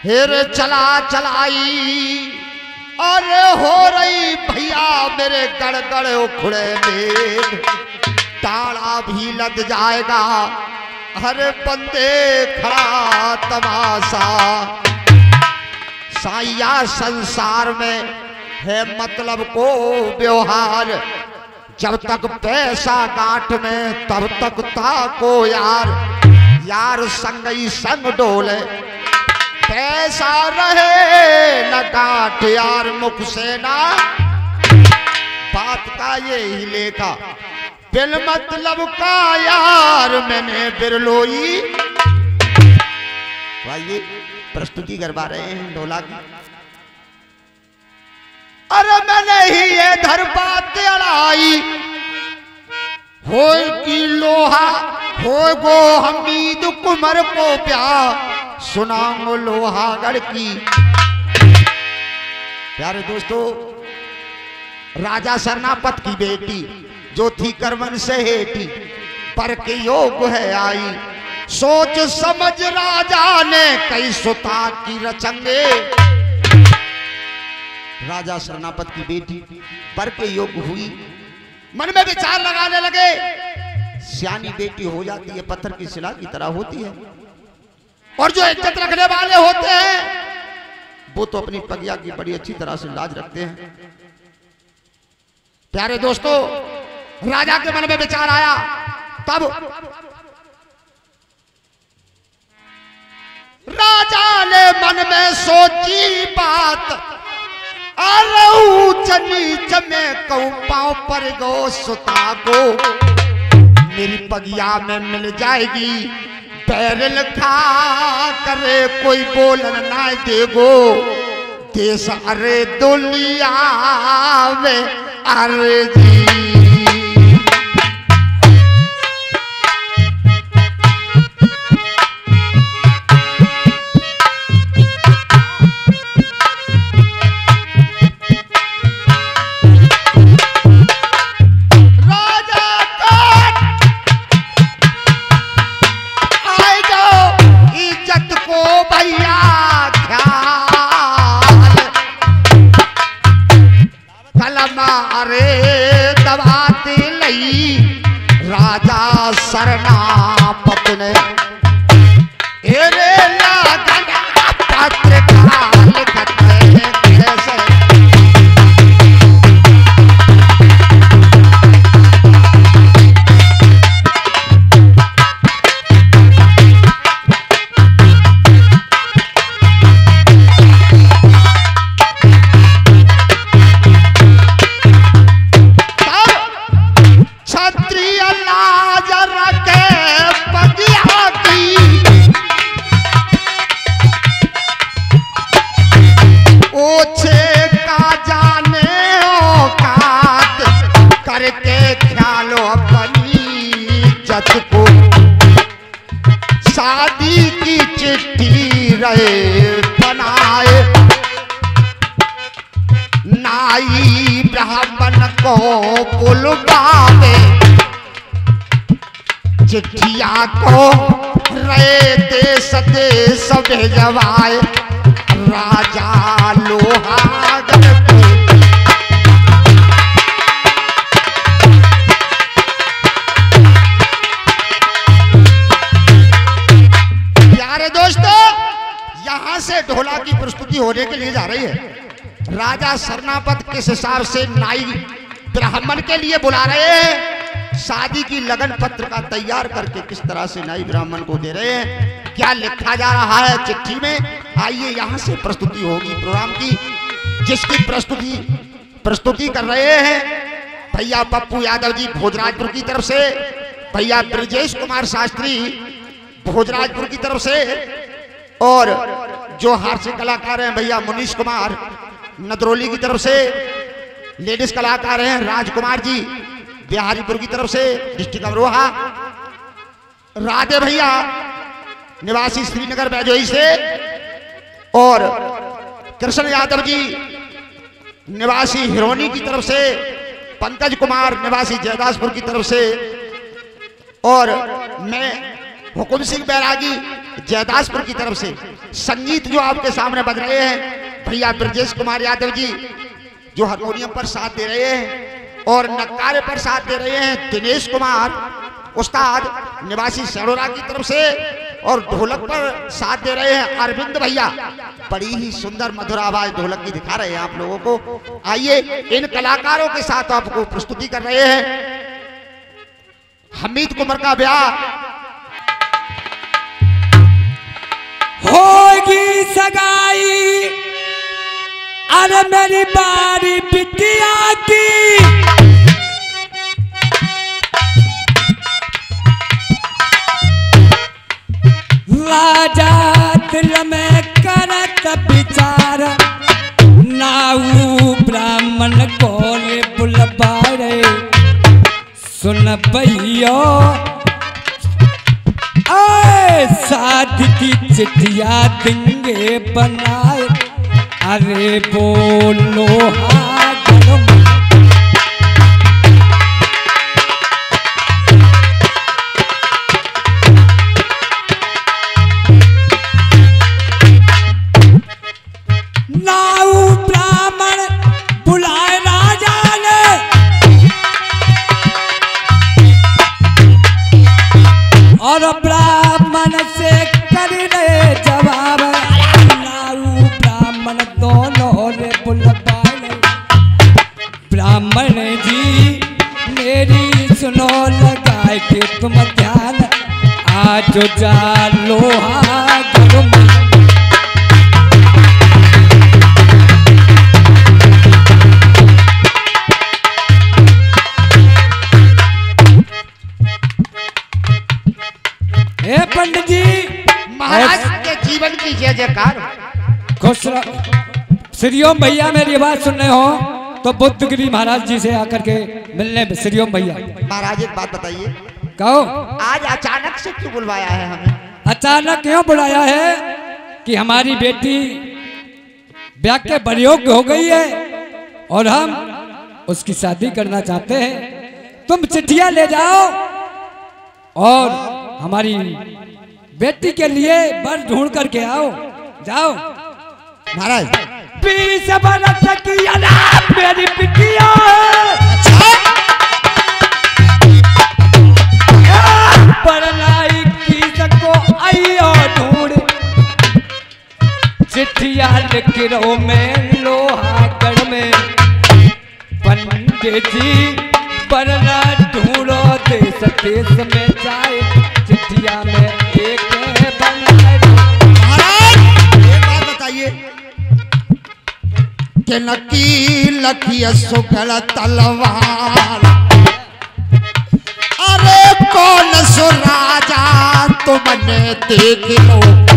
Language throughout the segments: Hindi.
हेरे चला चलाई अरे हो रही भैया मेरे गड़गड़ उखड़े में ताड़ा भी लग जाएगा। हरे बंदे खड़ा तमाशा साइया संसार में है मतलब को व्यवहार। जब तक पैसा गांठ में तब तक ताको यार। यार संग ही संग डोले पैसा रहे न गांठ यार मुख से ना। बात का ये ही लेखा बिल मतलब का यार मैंने बिरलोई। भाई प्रस्तुति करवा रहे हैं ढोला की। अरे मैंने ही ये धर बात अड़ाई हो की लोहा हो गो हमीद कुमर को प्यार सुनाओ लोहागढ़ की। प्यारे दोस्तों राजा सरनापत की बेटी जो थी करवन से हेटी पर के योग है आई। सोच समझ राजा ने कई सुता की रचंगे। राजा सरनापत की बेटी पर के योग हुई मन में विचार लगाने लगे। सियानी बेटी हो जाती है पत्थर की शिला की तरह होती है और जो इज्जत रखने वाले होते हैं वो तो अपनी पगिया की बड़ी अच्छी तरह से लाज रखते हैं। प्यारे दोस्तों राजा के मन में विचार आया तब राजा ने मन में सोची बात। अरे ऊंच नीच में कहूं पांव पर गो सुता को मेरी पगिया में मिल जाएगी। बैरल खा करे कोई बोलन ना देगो देश अरे दुनिया में अरे जी। सरनापत ने एरे लगन पत्र का लिखत है कैसे। शादी की चिट्ठी रहे बनाए नाई ब्राह्मण को बुलवावे। चिट्ठिया को रहे देश देश भेजवाए राजा लोहागढ़ को। यहां से ढोला की प्रस्तुति होने के लिए जा रही है। राजा सरनापत किस हिसाब से नाई ब्राह्मण के लिए बुला रहे हैं। शादी की लगन पत्र का तैयार करके किस तरह से नाई ब्राह्मण को दे रहे हैं। क्या लिखा जा रहा है चिट्ठी में आइए यहां से प्रस्तुति होगी प्रोग्राम की। जिसकी प्रस्तुति कर रहे हैं भैया पप्पू यादव जी भोजराजपुर की तरफ से, भैया ब्रजेश कुमार शास्त्री भोजराजपुर की तरफ से और जो हास्य कलाकार हैं भैया मुनीश कुमार नदरौली की तरफ से। लेडीज कलाकार हैं राजकुमार जी बिहारीपुर की तरफ से डिस्ट्रिक्ट अमरोहा। राधे भैया निवासी श्रीनगर बैजोई से और कृष्ण यादव जी निवासी हिरोनी की तरफ से, पंकज कुमार निवासी जयदासपुर की तरफ से और मैं हुकुम सिंह बैरागी जयदासपुर की तरफ से। संगीत जो आपके सामने बज रहे हैं भैया ब्रजेश कुमार यादव जी जो हारमोनियम पर साथ दे रहे हैं और नक्कारे पर साथ दे रहे हैं दिनेश कुमार उस्ताद निवासी सरोरा की तरफ से, और ढोलक पर साथ दे रहे हैं अरविंद भैया। बड़ी ही सुंदर मधुर आवाज ढोलक की दिखा रहे हैं आप लोगों को। आइए इन कलाकारों के साथ आपको प्रस्तुति कर रहे हैं हमीद कुमार का ब्याह। होगी सगाई अरे मेरी बारी बिटिया की, राजा दिल में करत विचार, नाऊ ब्राह्मण कोले बुलबारे, सुन भैया शादी की चिट्ठिया देंगे बनाए, अरे बोलो हाँ गरम। नाऊ ब्राह्मण बुलाए राजा ने, और ब्राह्मण से कर ले जवाब, नाऊ ब्राह्मण दोनों ने बुलवाए। ब्राह्मण जी मेरी सुनो लगाए के तुम ध्यान, आज जा लोहा गरम। पंडित जी महाराज के जीवन की जय जयकार। खुश श्रीओम भैया मेरी बात सुन रहे हो तो बुद्धगिरी महाराज जी से आकर के मिलने श्रीओम भैया। महाराज एक बात बताइए, कहो आज अचानक से क्यों बुलवाया है हमें? अचानक क्यों बुलाया है कि हमारी बेटी ब्याह के बरयोग्य हो गई है और हम उसकी शादी करना चाहते हैं। तुम चिट्ठियां ले जाओ और हमारी बेटी के लिए बर ढूंढ करके आओ, जाओ। महाराज 20 बरस की अनाथ मेरी बिटिया, पढ़ाई की सको आइयो ढूंढ, चिट्ठिया लिख रो में लोहागढ़ में, पंडित जी पढ़ना ढूंढो देश देश में जाए, चिट्ठिया में एक बनाए। महाराज एक बात बताइए कि नकी लखिया सुगल तलवार, अरे कौन सो राजा तुमने देख लो,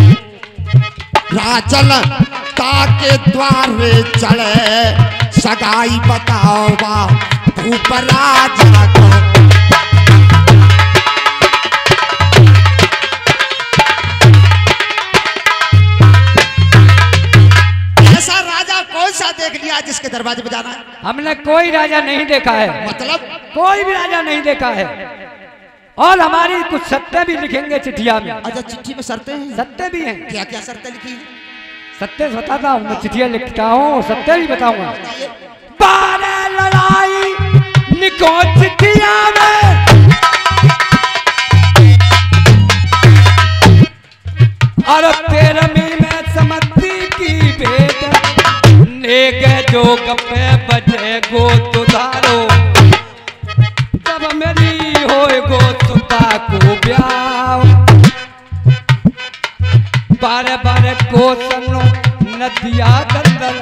राजल ताके द्वारे चढ़े, सगाई बताओ बा भूप राजा को। ऐसा राजा कौन सा देख लिया जिसके दरवाजे पे जाना है? हमने कोई राजा नहीं देखा है, मतलब कोई भी राजा नहीं देखा है, और हमारी कुछ सत्य भी लिखेंगे चिट्ठिया में। अच्छा चिट्ठी में शर्तें हैं? सत्य भी हैं। क्या क्या शर्तें लिखी हैं? सत्य बताता हूँ, मैं चिट्ठिया लिखता हूँ, सत्य भी बताऊंगा। बारह लड़ाई निको चिट्ठिया में, और 13वीं में समझती की भेंट, नेक जो गप्पे बजे गो तुधारो, जब मेरी होए गो सुता को ब्याह, बारे बारे को सनो नदिया दंदल,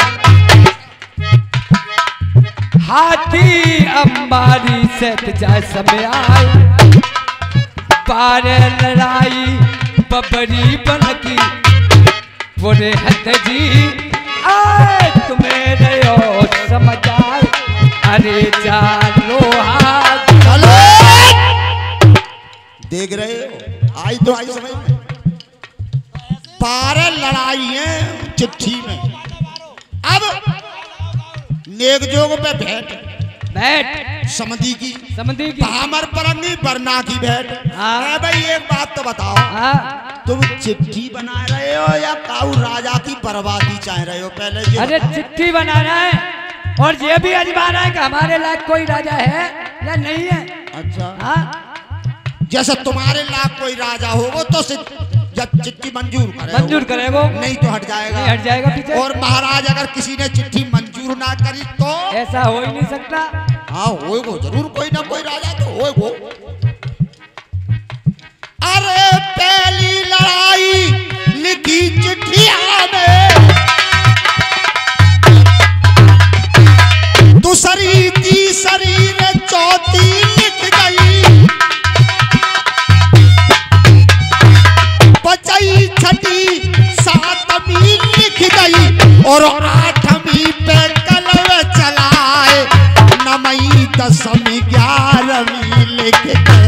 हाथी अंबारी से जाए समय आए, बारे लड़ाई बबरी बनकी, बोले हद जी आए तुम्हें रहो समझ आए, अरे जानो हाथ देख रहे हो, आई तो आई समझ में। 12 लड़ाई है चिट्ठी में, अब नेक जोग पे भेंट, बैठ समधी की समझी की। पामर परनी बरना की भेंट। हाँ। भाई एक बात तो बताओ, हाँ तुम चिट्ठी बना रहे हो या काऊ राजा की बर्बादी चाह रहे हो? पहले ये अरे बताओ। चिट्ठी बना रहा है और ये भी अजमा रहा है कि हमारे लायक कोई राजा है या नहीं है। अच्छा, हाँ जैसे तुम्हारे लायक कोई राजा होगा तो जब चिट्ठी मंजूर करेगा, मंजूर करेगो, नहीं तो हट जाएगा। नहीं हट जाएगा पीछे। और महाराज अगर किसी ने चिट्ठी मंजूर ना करी तो ऐसा हो ही नहीं सकता। हाँ होएगो जरूर, कोई ना कोई राजा तो होएगो। अरे पहली लड़ाई लिखी चिट्ठिया में, दूसरी तीसरी ने चौथी लिख गई, बचाई छठी सातवीं लिख गई और आठवीं पे कलम चलाए, नवमी दसवीं 11वीं लिख गए,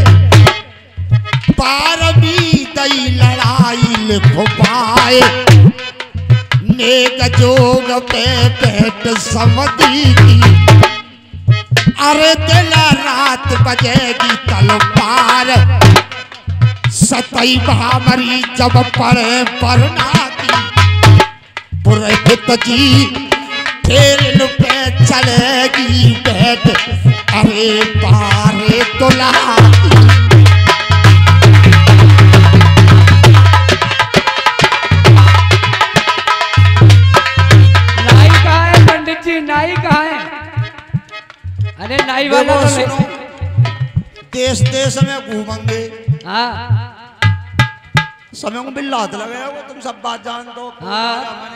12वीं दई लड़ाई लिख पाए, नेक जोग पे बैठ समधी की, अरे दिल रात बजेगी तलवार, सतई भामरी जब पड़े परना की, पुरोहित जी तेरे पे चलेगी बैठ, अरे पारे तुला नाई कहाँ है पंडित जी? नाई कहाँ है? अरे नाई वाला तो सुनो, नहीं। देश देश में घूमेंगे, हाँ समय को बिल्ला हाथ लगे हो, तुम सब बात जान दो। हाँ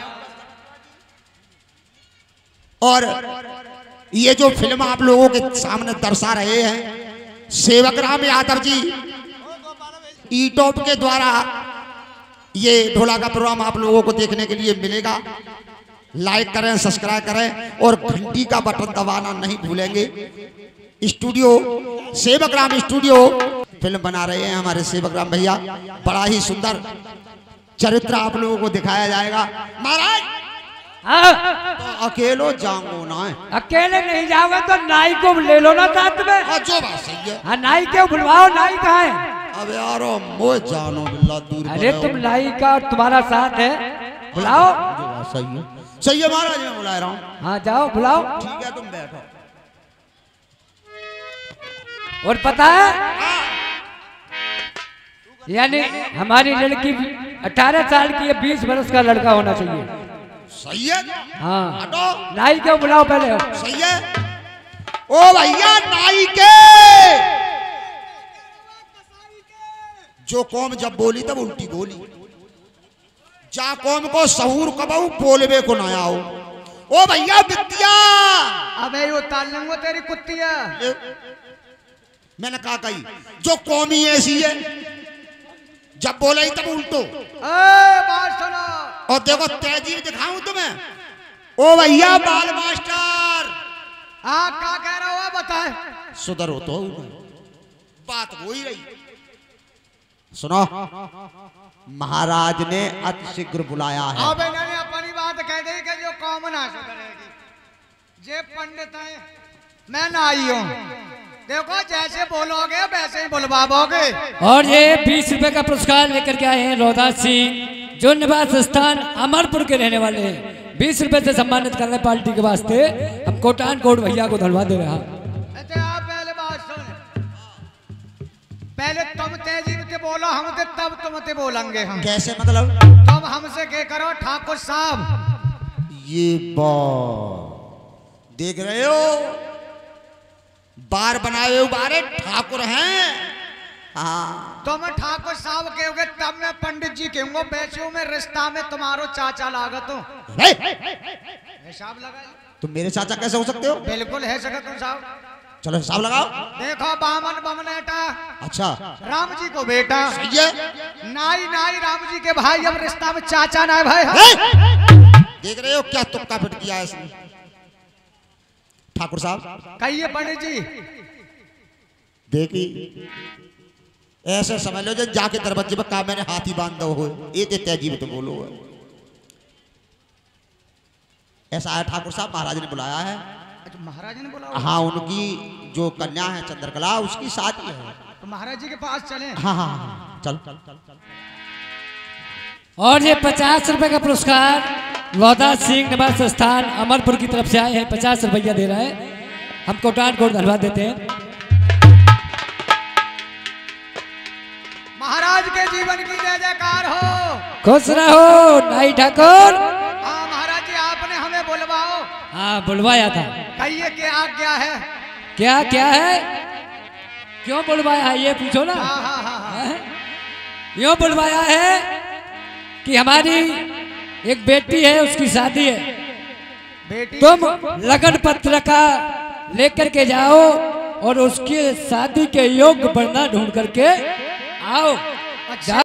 और ये जो फिल्म आप लोगों के सामने दर्शा रहे हैं, सेवक राम यादव जी यूट्यूब के द्वारा ये ढोला का प्रोग्राम आप लोगों को देखने के लिए मिलेगा। लाइक करें, सब्सक्राइब करें और घंटी का बटन दबाना नहीं भूलेंगे। स्टूडियो सेवक राम स्टूडियो फिल्म बना रहे हैं हमारे सेवक राम भैया, बड़ा ही सुंदर चरित्र आप लोगों को दिखाया जाएगा। महाराज हाँ तो अकेलो जाऊंगो ना है, अकेले नहीं जाओगे तो नाई को ले लो ना साथ में। जो बात सही है। हाँ नाई क्यों बुलवाओ? नाई कहाँ है? अब यारो मोह जानो बिल्ला दूर अरे बनाओ। तुम नाई का और तुम्हारा साथ है, बुलाओ। जो बात सही है, सही है महाराज, मैं बुला रहा हूँ। हाँ जाओ बुलाओ। ठीक है तुम बैठो। और पता है यानी हमारी लड़की 18 साल की है, 20 वर्ष का लड़का होना चाहिए। सही है। हाँ हटो। नाई क्यों बुलाओ पहले? सही है। ओ भैया नाई के जो कौम जब बोली तब उल्टी बोली, जा कौम को सहूर कबाऊ बोलबे को ना आओ। ओ भैया बिटिया, अबे वो ताल लूंगा तेरी कुत्तिया। मैंने कहा कही जो कौम ही ऐसी है, जब बोले ही तब उल्टो। बात सुनो। और देखो तेजी दिखाऊं तुम्हें। ओ भैया बाल मास्टर, हाँ क्या कह रहा हुआ बताए? सुधर हो तो बात हो ही रही। सुनो, महाराज ने अति शीघ्र बुलाया है। अब इन्होंने अपनी बात कह दी कि जो कौम ना सुधरेगी। जे पंडित है, मैं ना आई हूँ, देखो जैसे बोलोगे वैसे ही बुलवाओगे। और ये 20 रुपए का पुरस्कार लेकर के आए हैं रौदा सिंह, जो निवास स्थान अमरपुर के रहने वाले हैं। 20 रुपए से सम्मानित करने पार्टी के वास्ते हम कोटान कोट भैया को धन्यवाद दे रहे हैं। आप पहले बात सुन, पहले तुम तेजी से बोलो, हम तब तुम ते बोलेंगे। हम कैसे मतलब? तुम हमसे क्या करो ठाकुर साहब। ये बात देख रहे हो, बार बनाए हुए बारे ठाकुर हैं। हाँ तुम ठाकुर साहब कहोगे तब मैं पंडित जी कहूंगा। पैसों में रिश्ता में तुम्हारो चाचा लागत हो, हिसाब लगा। तुम मेरे चाचा कैसे हो सकते हो? बिल्कुल है सकत तुम साहब। चलो हिसाब लगाओ। देखो बामन बमनेटा, अच्छा राम जी को बेटा, सही है। नाई नाई राम जी के भाई, अब रिश्ता में चाचा ना भाई। देख रहे हो क्या तुक्का फिट किया है इसने ठाकुर साहब। कहिए पंडित जी। देखी ऐसे समझ लो जब जाके दरवाजे पर कहा मैंने हाथी बांध दो हो, ये देते अजीब तो बोलो। ऐसा है ठाकुर साहब, महाराज ने बुलाया है। महाराज ने बोला? हाँ, उनकी जो कन्या है चंद्रकला, उसकी शादी है। तो महाराज जी के पास चले। हाँ हाँ हाँ, चल चल चल चल। और ये 50 रुपए का पुरस्कार लौदा सिंह निवास संस्थान अमरपुर की तरफ से आए हैं, 50 रुपया दे रहे हैं। हम कोटान को धन्यवाद देते हैं। महाराज के जीवन की जय जयकार हो। खुश रहो नाई ठाकुर। हाँ महाराज जी, आपने हमें बुलवाओ। हाँ, बुलवाया था। कहिए क्या आज्ञा है? क्या क्या है? क्यों बुलवाया है ये पूछो ना। हाँ हाँ हाँ हाँ। यूं बुलवाया है कि हमारी एक बेटी है, उसकी शादी है। बेटी? तुम लगन पत्र का लेकर के जाओ और उसकी शादी के योग्य वरना ढूंढ करके आओ।